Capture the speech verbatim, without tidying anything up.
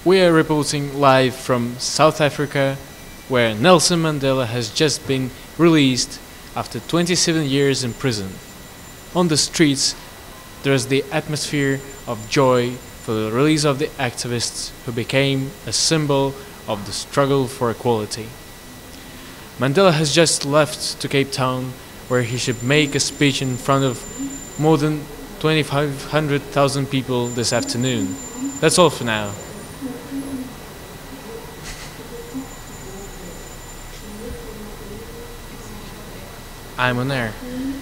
We are reporting live from South Africa, where Nelson Mandela has just been released after twenty-seven years in prison. On the streets, there is the atmosphere of joy for the release of the activists who became a symbol of the struggle for equality. Mandela has just left to Cape Town, where he should make a speech in front of more than twenty-five hundred thousand people this afternoon. That's all for now. I'm on air.